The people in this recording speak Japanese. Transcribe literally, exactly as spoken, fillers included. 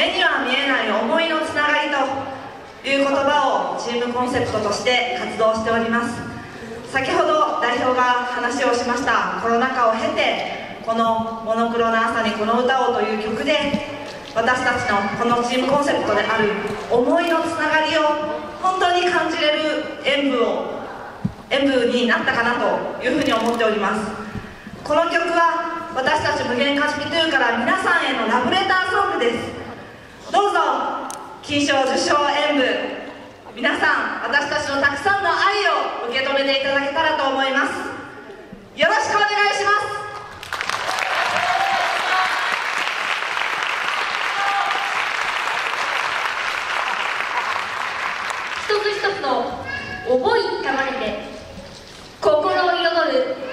目には見えない思いのつながりという言葉をチームコンセプトとして活動しております。先ほど代表が話をしましたコロナ禍を経て、このモノクロな朝にこの歌をという曲で、私たちのこのチームコンセプトである思いのつながりを本当に感じれる演舞を演舞になったかなというふうに思っております。この曲は私たち無限貸しビトゥーから皆さんへのラブレターソングです。どうぞ金賞受賞演舞、皆さん私たちのたくさんの愛を受け止めていただけたらと思います。よろしくお願いします。 一つ一つの思い束ねて心を彩る